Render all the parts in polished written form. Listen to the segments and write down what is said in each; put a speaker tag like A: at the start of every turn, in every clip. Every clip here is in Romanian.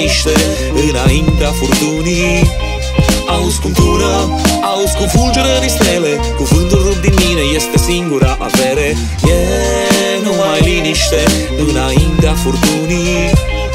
A: liniște înaintea furtunii. Auzi cum tună, auzi cum fulgeră din stele, cuvântul rupt din mine este singura avere. E numai liniște înaintea furtunii.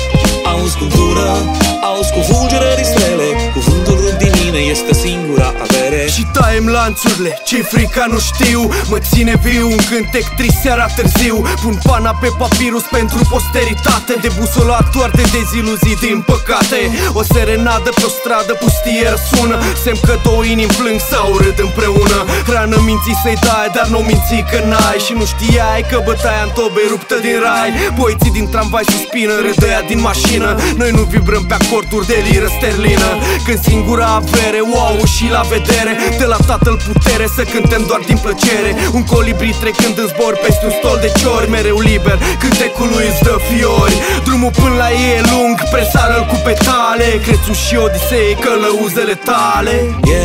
A: Auzi cum tună, auzi cum fulgeră din stele, cuvântul rupt din mine este singura avere.
B: Și taiem lanțurile, ce-i frica nu știu, mă ține viu un cântec trist seara târziu. Pun pana pe papirus pentru posteritate, debusolat doar de deziluzii din păcate. O serenadă pe o stradă pustie răsună, semn că două inimi plâng sau râd împreună. Hrană minții să-i dai, dar nu minții că n-ai, și nu știai că bătaia în tobe ruptă din rai. Poeții din tramvai suspină, râdăia din mașină. Noi nu vibrăm pe acorduri de liră sterlină, când singura avere, wow, și la vedere, de la tatăl putere să cântăm doar din plăcere. Un colibri trecând în zbor peste un stol de ciori, mereu liber, cântecul lui îți dă fiori. Drumul până la ei e lung, presară-l cu petale, Crețul și Odisei, călăuzele tale.
A: E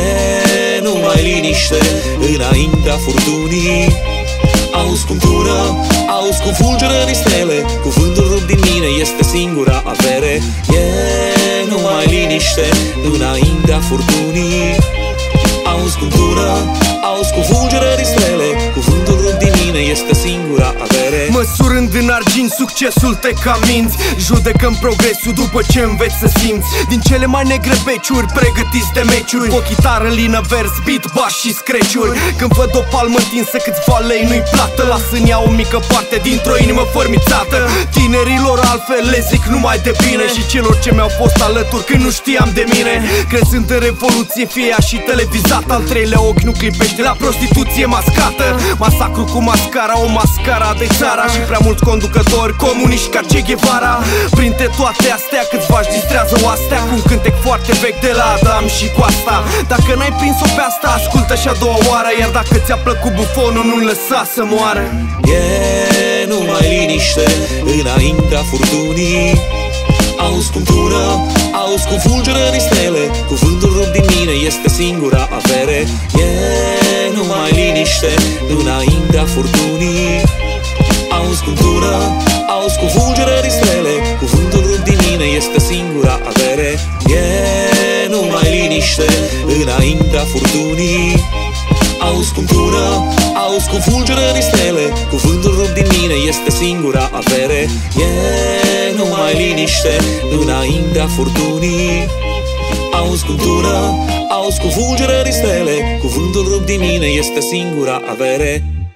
A: numai liniște înaintea furtunii. Auzi cum tună, auzi cum fulgeră din stele, cuvântul rupt din mine este singura avere. E numai liniște înaintea furtunii. Auzi cum tună, auzi cum fulgeră din stele, cuvântul rupt din mine este singura avere.
B: Măsurând în argint succesul te caminți, judecăm progresul după ce înveți să simți. Din cele mai negre beciuri pregătiți de meciuri, cu o chitară lină, vers, beat, bass și scratch-uri. Când văd o palmă întinsă câțiva lei nu-i plată, las în ea o mică parte dintr-o inimă fărmițată. Tinerilor altfel le zic numai de bine, și celor ce mi-au fost alături când nu știam de mine. Crezând în revoluție, fie ea și televizată, al treilea ochi nu clipește la prostituție mascată. Masacru cu mascara, o mascara de țara, și prea mulți conducători comuniști ca Che Guevara. Printre toate astea câțiva-și distrează oastea cu un cântec foarte vechi de la Adam și Coasta. Dacă n-ai prins-o pe asta, ascultă și a doua oară, iar dacă ți-a plăcut bufonul, nu-l lăsa să moară.
A: E numai liniște înaintea furtunii. Auzi cum tună, auzi cum fulgeră din stele, cuvântul rupt din mine este singura avere. E numai liniște înaintea furtunii. Auzi cum tună, auzi cum fulgeră din stele, cuvântul rupt din mine este singura avere. E numai liniște înaintea furtunii. Auzi cum tună, auzi cum fulgeră din stele, cuvântul rupt din mine este singura avere. E numai liniște înaintea furtunii. Auzi cum tună, auzi cum fulgeră din stele, cuvântul rupt din mine este singura avere.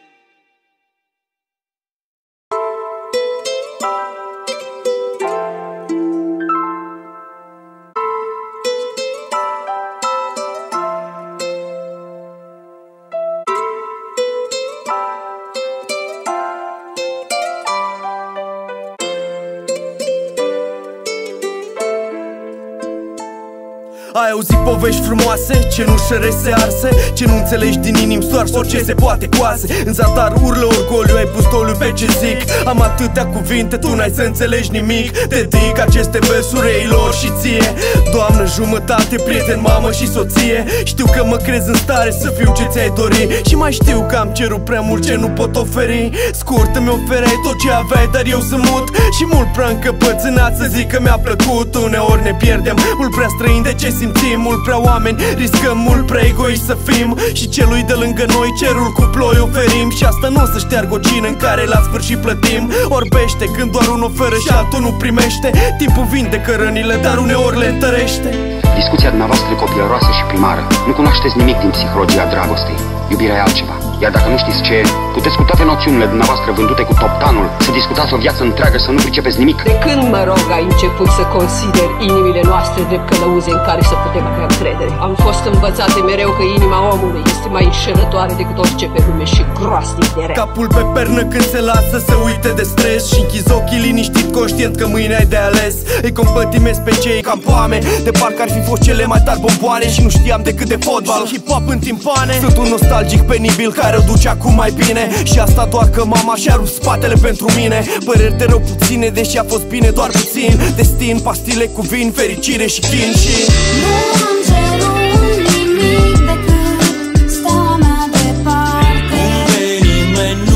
B: Ai auzit povești frumoase, cenușărese arse, ce nu înțelegi din inim stoars, orice se poate coase. În zadar urlă orgoliu, ai pus doliu pe ce zic. Am atâtea cuvinte, tu n-ai să înțelegi nimic. Dedic aceste versuri eilor și ție, Doamnă jumătate, prieten, mamă și soție. Știu că mă crezi în stare să fiu ce ți-ai dori, și mai știu că am cerut prea mult ce nu pot oferi. Scurt îmi ofereai tot ce aveai, dar eu sunt mut și mult prea încăpățânat să zic că mi-a plăcut. Uneori ne pierdem, mult prea străini de ce simțim, mult prea oameni, riscăm mult prea egoiști să fim. Și celui de lângă noi cerul cu ploi oferim, și asta nu o să șteargă o cină în care la sfârșit plătim. Orbește când doar unul oferă și altul nu primește. Timpul vindecă rănile, dar uneori le întărește.
C: Discuția dumneavoastră e copilăroasă și primară. Nu cunoașteți nimic din psihologia dragostei. Iubirea e altceva. Iar dacă nu știți ce e, puteți cu toate noțiunile dumneavoastră vândute cu toptanul să discutați o viață întreagă, să nu pricepeți nimic.
D: De când, mă rog, ai început să consideri inimile noastre drept călăuze în care să putem avea încredere? Am fost învățate mereu că inima omului este mai înșelătoare decât orice pe lume și groaznic de rea.
B: Capul pe pernă când se lasă să uite de stres și închizi ochii liniștit, conștient că mâine ai de ales. Îi compătimesc pe cei cam foame, de parcă ar fi fost cele mai tari bomboane și nu știam decât de fotbal, hip-hop în timpane. Sunt un nostalgic penibil care o duce acum mai bine, și asta doar că mama și-a rupt spatele pentru mine. Păreri de rău puține, deși a fost bine doar puțin. Destin, pastile cu vin, fericire și chin și...
E: Nu am cerut nimic decât steaua mea departe.
F: Unde nimeni nu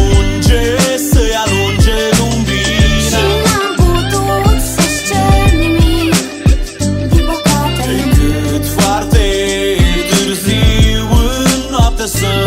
F: ajunge să-i alunge lumina.
E: Și n-am putut să-ți cer nimic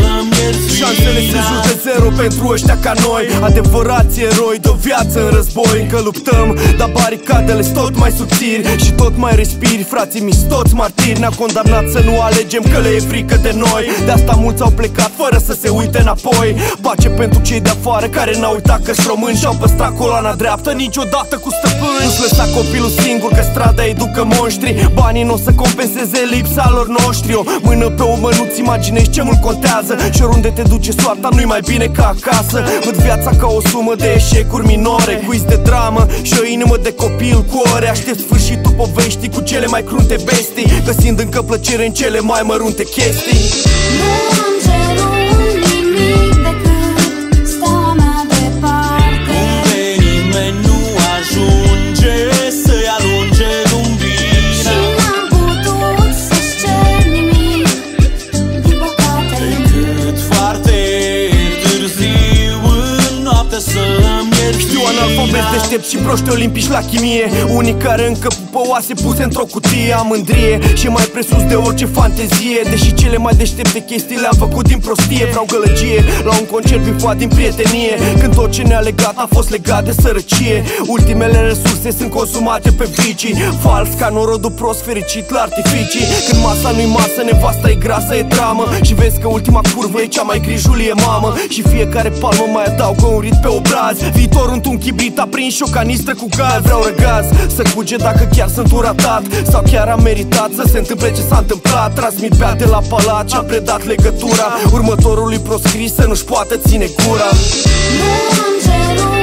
A: să-mi ierți.
B: Șansele sunt jur de zero pentru ăștia ca noi, adevărați eroi de o viață în război. Încă luptăm, dar baricadele sunt tot mai subțiri și tot mai respiri. Frații mi toți martiri, ne-a condamnat să nu alegem că le e frică de noi. De asta mulți au plecat fără să se uite înapoi. Pace pentru cei de afară care n-au uitat că-s români și-au păstrat coloana dreaptă niciodată cu stăpâni. Nu-ți lăsa copilul singur că strada educă monștri. Banii n-o să compenseze lipsa lor noștri. O mână pe umăr, nu-ți imaginezi ce mult contează și oriunde te duce soarta nu-i mai bine ca acasă. Văd viața ca o sumă de eșecuri minore, quiz de dramă și o inimă de copil cu ore. Aștept sfârșitul poveștii cu cele mai crunte bestii, găsind încă plăcere în cele mai mărunte chestii.
E: Nu am cerut nimic decât steaua mea departe.
A: Unde nimeni nu ajunge să-i alunge lumină.
E: Și n-am putut să-ți cer nimic, din păcate.
A: Decât foarte târziu în noapte să-mi ierți.
B: Știu analfabet deștept și proști olimpici la chimie, unii care încă pupă oase puse într-o cutie. Am mândrie și mai presus de orice fantezie, deși cele mai deștepte chestii le-am făcut din prostie. Vreau gălăgie la un concert bifat din prietenie, când tot ce ne-a legat a fost legat de sărăcie. Ultimele resurse sunt consumate pe vicii, fals ca norodul prost fericit la artificii. Când masa nu-i masă, nevasta e grasă, e dramă și vezi că ultima curvă e cea mai grijulie mamă. Și fiecare palmă mai adaugă un rit pe obraz, viitorul într-un chibrit aprins și o canistră cu gaz. Vreau răgaz, să cuge dacă chiar sunt un ratat sau chiar am meritat să se întâmple ce s-a întâmplat. Transmit bea de la palat ce-am predat legătura următorului proscris să nu-și poată ține gura.
E: Nu am cerut